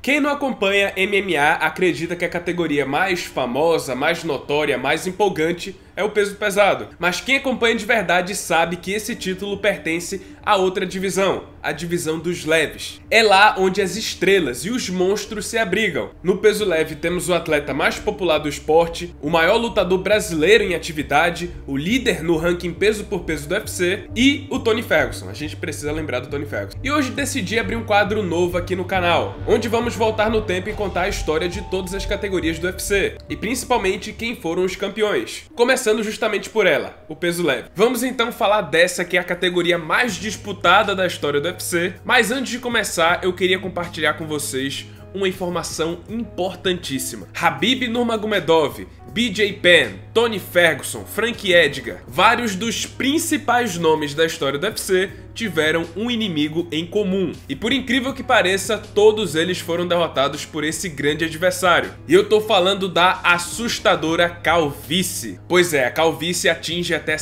Quem não acompanha MMA acredita que a categoria mais famosa, mais notória, mais empolgante é o peso pesado. Mas quem acompanha de verdade sabe que esse título pertence a outra divisão, a divisão dos leves. É lá onde as estrelas e os monstros se abrigam. No peso leve temos o atleta mais popular do esporte, o maior lutador brasileiro em atividade, o líder no ranking peso por peso do UFC e o Tony Ferguson. A gente precisa lembrar do Tony Ferguson. E hoje decidi abrir um quadro novo aqui no canal, onde vamos voltar no tempo e contar a história de todas as categorias do UFC, e principalmente quem foram os campeões. Começando justamente por ela, o peso leve. Vamos então falar dessa que é a categoria mais disputada da história do UFC, mas antes de começar eu queria compartilhar com vocês uma informação importantíssima. Khabib Nurmagomedov, BJ Penn, Tony Ferguson, Frank Edgar, vários dos principais nomes da história do UFC tiveram um inimigo em comum. E por incrível que pareça, todos eles foram derrotados por esse grande adversário. E eu tô falando da assustadora calvície. Pois é, a calvície atinge até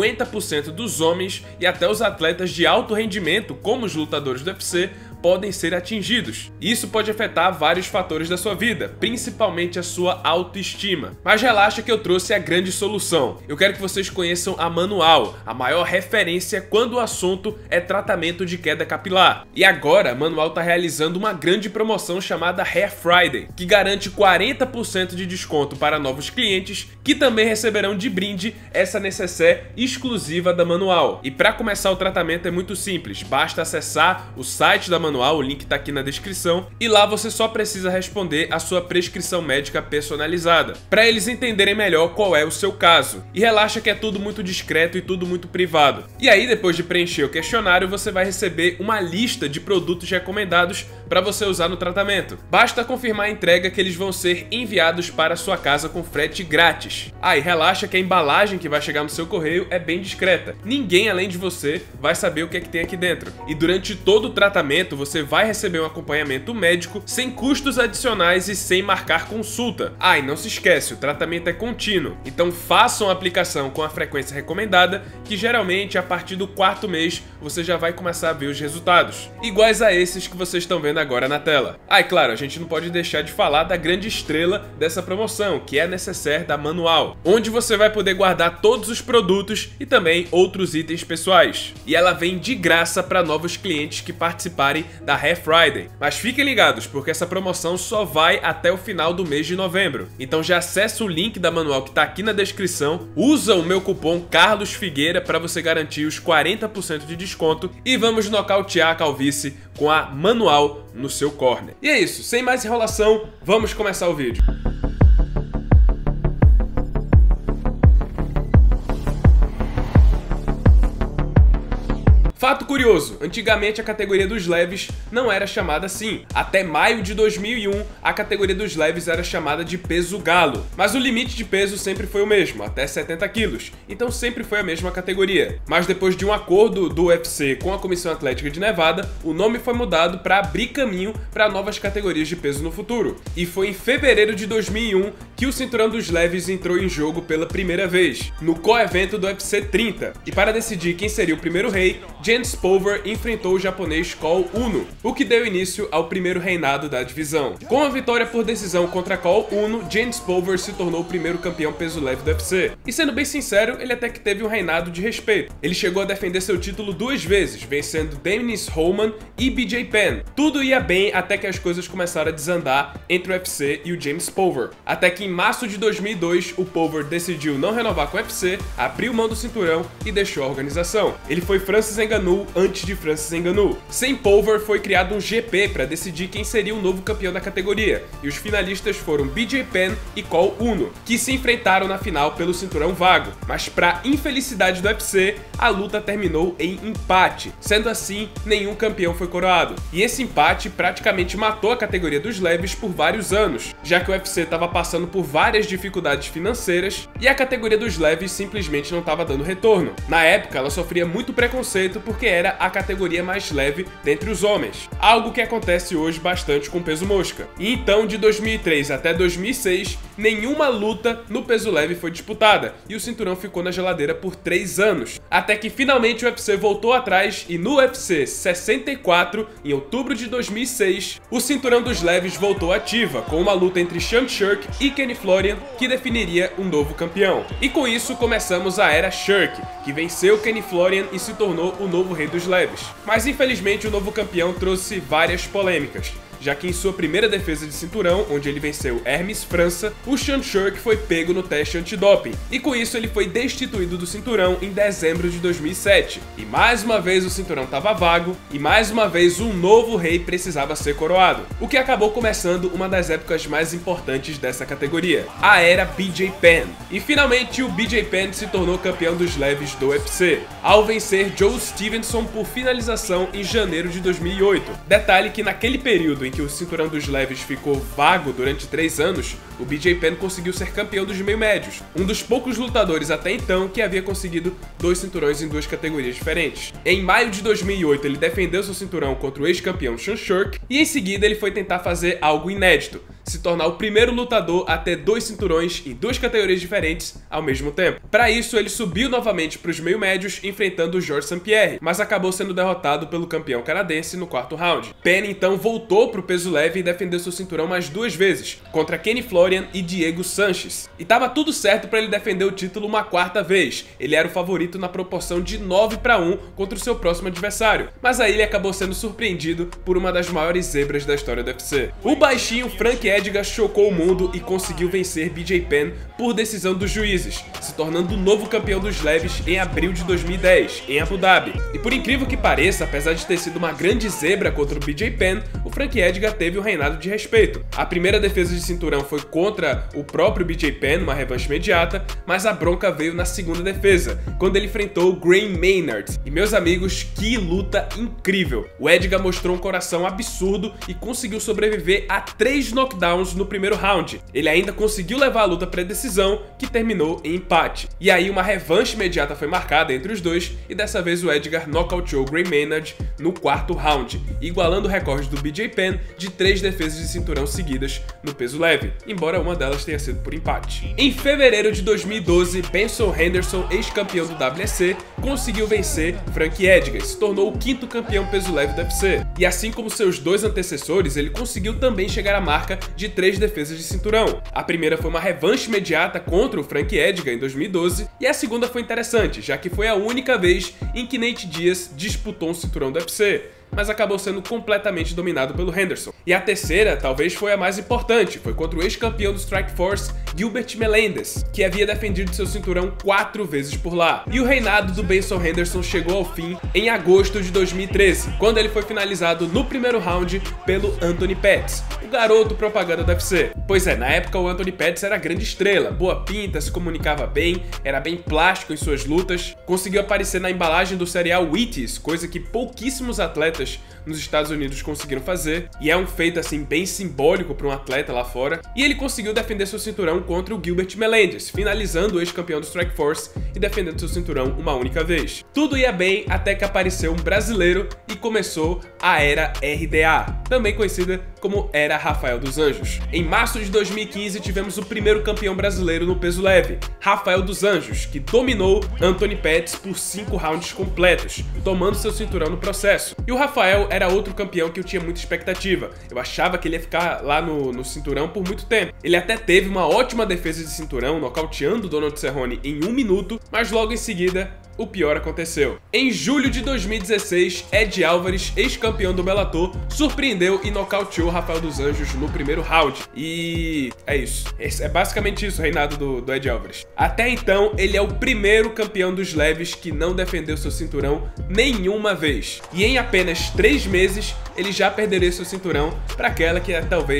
50% dos homens e até os atletas de alto rendimento, como os lutadores do UFC, podem ser atingidos. Isso pode afetar vários fatores da sua vida, principalmente a sua autoestima. Mas relaxa que eu trouxe a grande solução. Eu quero que vocês conheçam a Manual, a maior referência quando o assunto é tratamento de queda capilar. E agora a Manual está realizando uma grande promoção chamada Hair Friday, que garante 40% de desconto para novos clientes, que também receberão de brinde essa necessaire exclusiva da Manual. E para começar o tratamento é muito simples, basta acessar o site da Manual, o link tá aqui na descrição, e lá você só precisa responder a sua prescrição médica personalizada, para eles entenderem melhor qual é o seu caso. E relaxa que é tudo muito discreto e tudo muito privado. E aí, depois de preencher o questionário, você vai receber uma lista de produtos recomendados para você usar no tratamento. Basta confirmar a entrega que eles vão ser enviados para a sua casa com frete grátis. Ah, e relaxa que a embalagem que vai chegar no seu correio é bem discreta. Ninguém além de você vai saber o que é que tem aqui dentro. E durante todo o tratamento, você vai receber um acompanhamento médico sem custos adicionais e sem marcar consulta. Ah, e não se esquece, o tratamento é contínuo. Então façam a aplicação com a frequência recomendada, que geralmente a partir do 4º mês você já vai começar a ver os resultados, iguais a esses que vocês estão vendo agora na tela. Ah, e claro, a gente não pode deixar de falar da grande estrela dessa promoção, que é a necessaire da Manual, onde você vai poder guardar todos os produtos e também outros itens pessoais. E ela vem de graça para novos clientes que participarem da Hair Friday. Mas fiquem ligados, porque essa promoção só vai até o final do mês de novembro. Então já acessa o link da Manual que tá aqui na descrição, usa o meu cupom Carlos Figueira para você garantir os 40% de desconto e vamos nocautear a calvície com a Manual no seu corner. E é isso, sem mais enrolação, vamos começar o vídeo. Fato curioso, antigamente a categoria dos leves não era chamada assim. Até maio de 2001, a categoria dos leves era chamada de peso galo. Mas o limite de peso sempre foi o mesmo, até 70 quilos. Então sempre foi a mesma categoria. Mas depois de um acordo do UFC com a Comissão Atlética de Nevada, o nome foi mudado para abrir caminho para novas categorias de peso no futuro. E foi em fevereiro de 2001 que o cinturão dos leves entrou em jogo pela primeira vez, no co-evento do UFC 30. E para decidir quem seria o primeiro rei, James Pulver enfrentou o japonês Cole Uno, o que deu início ao primeiro reinado da divisão. Com a vitória por decisão contra Cole Uno, James Pulver se tornou o primeiro campeão peso leve do UFC. E sendo bem sincero, ele até que teve um reinado de respeito. Ele chegou a defender seu título 2 vezes, vencendo Dennis Roman e BJ Penn. Tudo ia bem até que as coisas começaram a desandar entre o UFC e o James Pulver. Até que em março de 2002, o Pulver decidiu não renovar com o UFC, abriu mão do cinturão e deixou a organização. Ele foi Francis Ngannou antes de Francis Ngannou. Sem Pulver, foi criado um GP para decidir quem seria o novo campeão da categoria, e os finalistas foram BJ Penn e Cole Uno, que se enfrentaram na final pelo cinturão vago. Mas para infelicidade do UFC, a luta terminou em empate. Sendo assim, nenhum campeão foi coroado. E esse empate praticamente matou a categoria dos leves por vários anos, já que o UFC estava passando por várias dificuldades financeiras e a categoria dos leves simplesmente não estava dando retorno. Na época, ela sofria muito preconceito porque era a categoria mais leve dentre os homens, algo que acontece hoje bastante com o peso mosca. E então, de 2003 até 2006, nenhuma luta no peso leve foi disputada, e o cinturão ficou na geladeira por 3 anos, até que finalmente o UFC voltou atrás e no UFC 64, em outubro de 2006, o cinturão dos leves voltou ativa, com uma luta entre Sean Sherk e Kenny Florian, que definiria um novo campeão. E com isso começamos a era Sherk, que venceu Kenny Florian e se tornou o novo rei dos leves. Mas infelizmente o novo campeão trouxe várias polêmicas, já que em sua primeira defesa de cinturão, onde ele venceu Hermes França, o Sean Sherk foi pego no teste antidoping, e com isso ele foi destituído do cinturão em dezembro de 2007. E mais uma vez o cinturão estava vago, e mais uma vez um novo rei precisava ser coroado, o que acabou começando uma das épocas mais importantes dessa categoria, a era BJ Penn. E finalmente o BJ Penn se tornou campeão dos leves do UFC, ao vencer Joe Stevenson por finalização em janeiro de 2008. Detalhe que naquele período em que o cinturão dos leves ficou vago durante 3 anos, o BJ Penn conseguiu ser campeão dos meio-médios, um dos poucos lutadores até então que havia conseguido 2 cinturões em 2 categorias diferentes. Em maio de 2008, ele defendeu seu cinturão contra o ex-campeão Sean Sherk, e em seguida ele foi tentar fazer algo inédito, se tornar o primeiro lutador a ter 2 cinturões em 2 categorias diferentes ao mesmo tempo. Para isso, ele subiu novamente para os meio-médios, enfrentando o Georges St-Pierre, mas acabou sendo derrotado pelo campeão canadense no 4º round. Penn então voltou para o peso leve e defendeu seu cinturão mais 2 vezes, contra Kenny Florian e Diego Sanchez. E tava tudo certo para ele defender o título uma 4ª vez, ele era o favorito na proporção de 9-1 contra o seu próximo adversário, mas aí ele acabou sendo surpreendido por uma das maiores zebras da história do UFC. O baixinho Frank Edgar chocou o mundo e conseguiu vencer BJ Penn por decisão dos juízes, se tornando o novo campeão dos leves em abril de 2010, em Abu Dhabi. E por incrível que pareça, apesar de ter sido uma grande zebra contra o BJ Penn, o Frank Edgar teve um reinado de respeito. A primeira defesa de cinturão foi contra o próprio BJ Penn, uma revanche imediata, mas a bronca veio na segunda defesa, quando ele enfrentou o Gray Maynard. E meus amigos, que luta incrível! O Edgar mostrou um coração absurdo e conseguiu sobreviver a 3 knockdowns no primeiro round. Ele ainda conseguiu levar a luta para decisão, que terminou em empate. E aí uma revanche imediata foi marcada entre os dois, e dessa vez o Edgar nocauteou o Gray Maynard no 4º round, igualando o recorde do BJ Penn de 3 defesas de cinturão seguidas no peso leve, embora uma delas tenha sido por empate. Em fevereiro de 2012, Benson Henderson, ex-campeão do WEC, conseguiu vencer Frank Edgar e se tornou o 5º campeão peso leve do UFC. E assim como seus 2 antecessores, ele conseguiu também chegar à marca de 3 defesas de cinturão. A primeira foi uma revanche imediata contra o Frank Edgar em 2012, e a segunda foi interessante, já que foi a única vez em que Nate Diaz disputou um cinturão do UFC, mas acabou sendo completamente dominado pelo Henderson. E a terceira, talvez foi a mais importante, foi contra o ex-campeão do Strikeforce, Gilbert Melendez, que havia defendido seu cinturão 4 vezes por lá. E o reinado do Benson Henderson chegou ao fim em agosto de 2013, quando ele foi finalizado no primeiro round pelo Anthony Pettis, o garoto propaganda do UFC. Pois é, na época o Anthony Pettis era grande estrela, boa pinta, se comunicava bem, era bem plástico em suas lutas, conseguiu aparecer na embalagem do cereal Wheaties, coisa que pouquíssimos atletas nos Estados Unidos conseguiram fazer, e é um feito assim bem simbólico para um atleta lá fora. E ele conseguiu defender seu cinturão contra o Gilbert Melendez, finalizando o ex-campeão do Strikeforce e defendendo seu cinturão uma única vez. Tudo ia bem até que apareceu um brasileiro e começou a era RDA, também conhecida como Era Rafael dos Anjos. Em março de 2015 tivemos o primeiro campeão brasileiro no peso leve, Rafael dos Anjos, que dominou Anthony Pettis por 5 rounds completos, tomando seu cinturão no processo. E o Rafael era outro campeão que eu tinha muita expectativa. Eu achava que ele ia ficar lá no cinturão por muito tempo. Ele até teve uma ótima defesa de cinturão, nocauteando Donald Cerrone em 1 minuto, mas logo em seguida o pior aconteceu. Em julho de 2016, Ed Álvares, ex-campeão do Bellator, surpreendeu e nocauteou Rafael dos Anjos no primeiro round. E é isso. É basicamente isso o reinado do Ed Álvares. Até então, ele é o primeiro campeão dos leves que não defendeu seu cinturão nenhuma vez. E em apenas 3 meses, ele já perderia seu cinturão para aquela que é talvez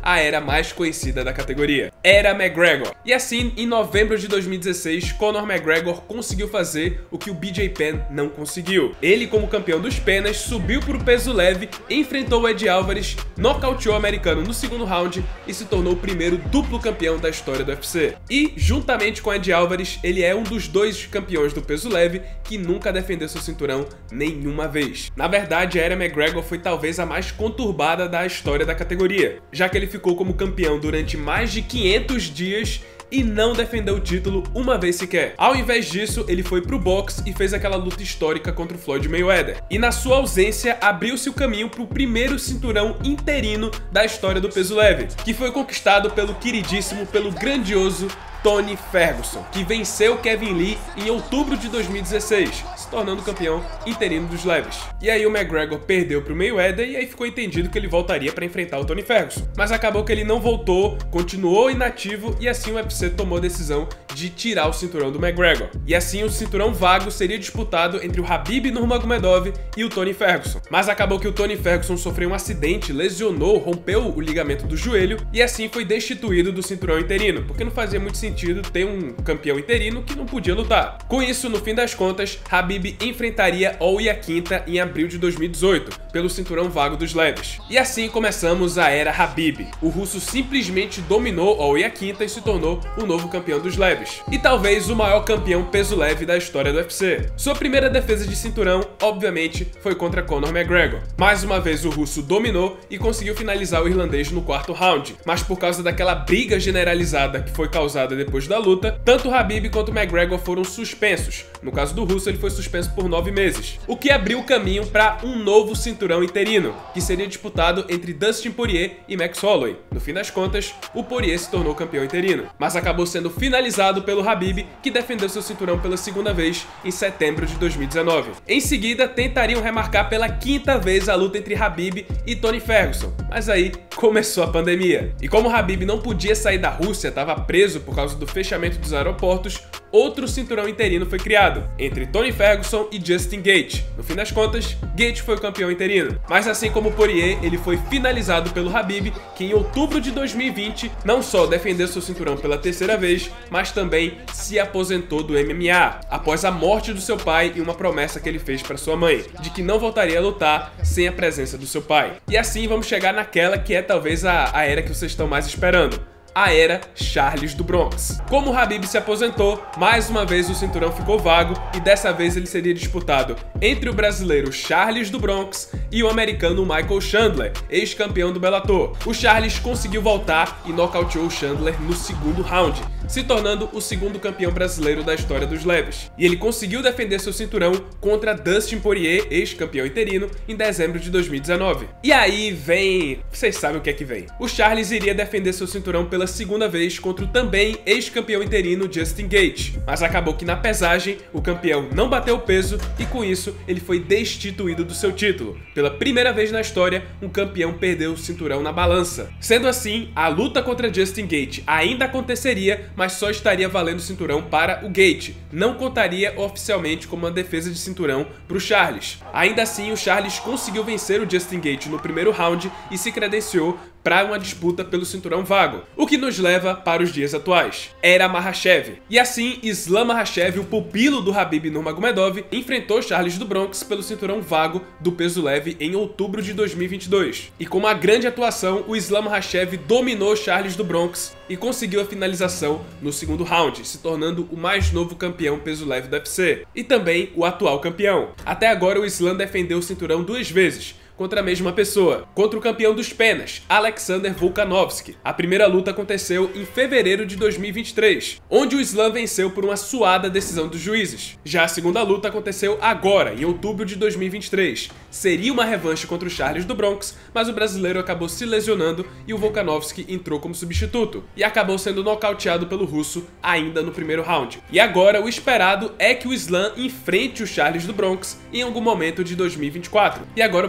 a era mais conhecida da categoria, Era McGregor. E assim, em novembro de 2016, Conor McGregor conseguiu fazer o que o BJ Penn não conseguiu. Ele, como campeão dos penas, subiu para o peso leve, enfrentou o Eddie Alvarez, nocauteou o americano no segundo round e se tornou o primeiro duplo campeão da história do UFC. E, juntamente com Eddie Alvarez, ele é um dos 2 campeões do peso leve que nunca defendeu seu cinturão nenhuma vez. Na verdade, a Era McGregor foi talvez a mais conturbada da história da categoria, já que ele ficou como campeão durante mais de 500 dias e não defendeu o título uma vez sequer. Ao invés disso, ele foi pro boxe e fez aquela luta histórica contra o Floyd Mayweather. E na sua ausência, abriu-se o caminho pro primeiro cinturão interino da história do peso leve, que foi conquistado pelo queridíssimo, pelo grandioso Tony Ferguson, que venceu Kevin Lee em outubro de 2016, se tornando campeão interino dos leves. E aí o McGregor perdeu pro Mayweather e aí ficou entendido que ele voltaria para enfrentar o Tony Ferguson. Mas acabou que ele não voltou, continuou inativo e assim o UFC tomou a decisão de tirar o cinturão do McGregor. E assim o cinturão vago seria disputado entre o Khabib Nurmagomedov e o Tony Ferguson. Mas acabou que o Tony Ferguson sofreu um acidente, lesionou, rompeu o ligamento do joelho e assim foi destituído do cinturão interino, porque não fazia muito sentido ter um campeão interino que não podia lutar. Com isso, no fim das contas, Khabib enfrentaria Ol Iaquinta em abril de 2018, pelo cinturão vago dos leves. E assim começamos a era Khabib. O russo simplesmente dominou Ol Iaquinta e se tornou o novo campeão dos leves. E talvez o maior campeão peso leve da história do UFC. Sua primeira defesa de cinturão, obviamente, foi contra Conor McGregor. Mais uma vez o russo dominou e conseguiu finalizar o irlandês no 4º round, mas por causa daquela briga generalizada que foi causada depois da luta, tanto o Khabib quanto o McGregor foram suspensos. No caso do russo, ele foi suspenso por 9 meses, o que abriu o caminho para um novo cinturão interino, que seria disputado entre Dustin Poirier e Max Holloway. No fim das contas, o Poirier se tornou campeão interino, mas acabou sendo finalizado pelo Khabib, que defendeu seu cinturão pela segunda vez em setembro de 2019. Em seguida, tentariam remarcar pela 5ª vez a luta entre Khabib e Tony Ferguson, mas aí começou a pandemia. E como o Khabib não podia sair da Rússia, estava preso por causa do fechamento dos aeroportos, outro cinturão interino foi criado, entre Tony Ferguson e Justin Gaethje. No fim das contas, Gaethje foi o campeão interino. Mas assim como o Poirier, ele foi finalizado pelo Khabib, que em outubro de 2020 não só defendeu seu cinturão pela 3ª vez, mas também se aposentou do MMA, após a morte do seu pai e uma promessa que ele fez para sua mãe, de que não voltaria a lutar sem a presença do seu pai. E assim vamos chegar naquela que é talvez a era que vocês estão mais esperando, a era Charles do Bronx. Como o Khabib se aposentou, mais uma vez o cinturão ficou vago e dessa vez ele seria disputado entre o brasileiro Charles do Bronx e o americano Michael Chandler, ex-campeão do Bellator. O Charles conseguiu voltar e nocauteou o Chandler no 2º round, se tornando o 2º campeão brasileiro da história dos leves. E ele conseguiu defender seu cinturão contra Dustin Poirier, ex-campeão interino, em dezembro de 2019. E aí vem... vocês sabem o que é que vem. O Charles iria defender seu cinturão pela 2ª vez contra o também ex-campeão interino Justin Gaethje, mas acabou que na pesagem o campeão não bateu o peso e com isso ele foi destituído do seu título. Pela primeira vez na história, um campeão perdeu o cinturão na balança. Sendo assim, a luta contra Justin Gaethje ainda aconteceria, mas só estaria valendo o cinturão para o Gaethje. Não contaria oficialmente como uma defesa de cinturão para o Charles. Ainda assim, o Charles conseguiu vencer o Justin Gaethje no 1º round e se credenciou para uma disputa pelo cinturão vago, o que nos leva para os dias atuais. Era Makhachev. E assim, Islam Makhachev, o pupilo do Khabib Nurmagomedov, enfrentou Charles do Bronx pelo cinturão vago do peso leve em outubro de 2022. E com uma grande atuação, o Islam Makhachev dominou Charles do Bronx e conseguiu a finalização no 2º round, se tornando o mais novo campeão peso leve do UFC, e também o atual campeão. Até agora, o Islam defendeu o cinturão 2 vezes, contra a mesma pessoa, contra o campeão dos penas, Alexander Volkanovski. A primeira luta aconteceu em fevereiro de 2023, onde o Islam venceu por uma suada decisão dos juízes. Já a segunda luta aconteceu agora, em outubro de 2023. Seria uma revanche contra o Charles do Bronx, mas o brasileiro acabou se lesionando e o Volkanovski entrou como substituto, e acabou sendo nocauteado pelo russo ainda no 1º round. E agora o esperado é que o Islam enfrente o Charles do Bronx em algum momento de 2024. E agora eu passo a bola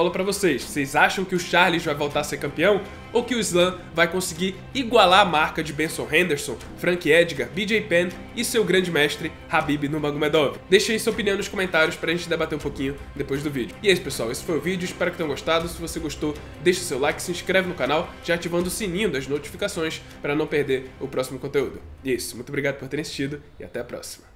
bola pra vocês. Vocês acham que o Charles vai voltar a ser campeão? Ou que o Islam vai conseguir igualar a marca de Benson Henderson, Frank Edgar, BJ Penn e seu grande mestre Khabib Nurmagomedov? Deixe aí sua opinião nos comentários pra gente debater um pouquinho depois do vídeo. E é isso, pessoal, esse foi o vídeo, espero que tenham gostado. Se você gostou, deixa seu like, se inscreve no canal, já ativando o sininho das notificações para não perder o próximo conteúdo. E é isso, muito obrigado por terem assistido e até a próxima.